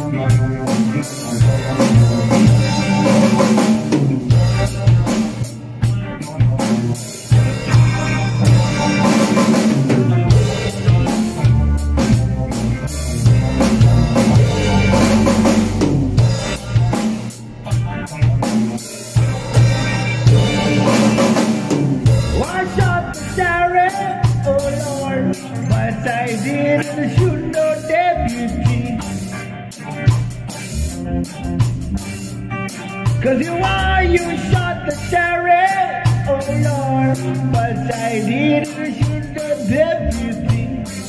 Cause you shot the sheriff, oh Lord, but I didn't shoot the deputy.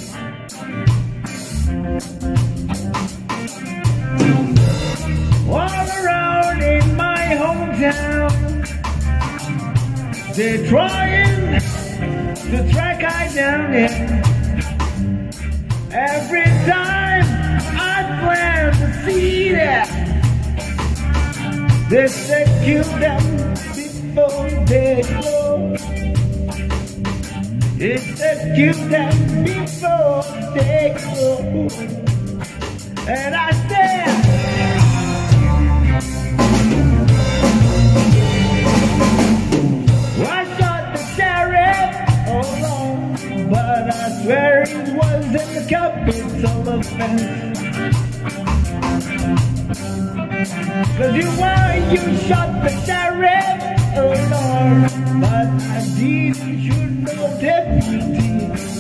All around in my hometown, they're trying to track I down here. Every time I plan to see that, they say kill them before they go. They said kill them before they go. And I said, I shot the sheriff, oh Lord, but I swear it was in the capital offense. Cause you shot the sheriff, oh Lord, but I didn't shoot no deputy.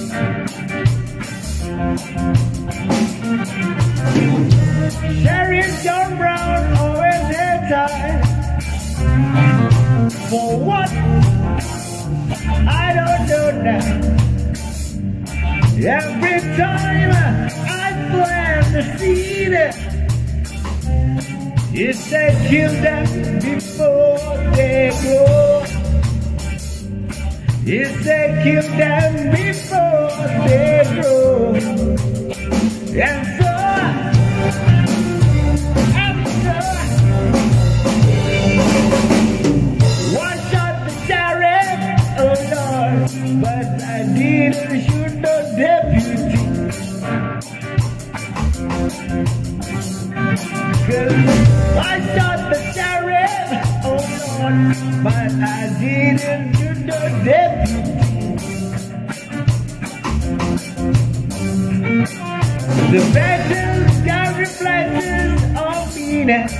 Sheriff John Brown always had time. For what? I don't know now. Every time I plan to see them, he said kill them before they go. He said kill them before they go. And so one shot the sheriff, oh Lord, but I didn't shoot no deputy. I shot the sheriff, oh Lord, but I didn't do the deputy. The veterans got reflections on me now.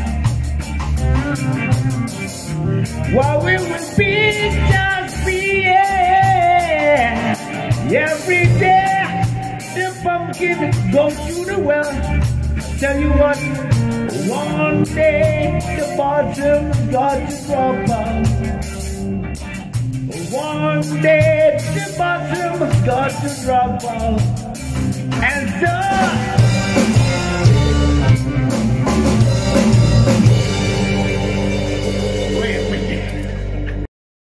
While we will be just be, every day the pumpkin goes through the well. Tell you what, one day the bottom's got to drop out. One day the bottom's got to drop out. And so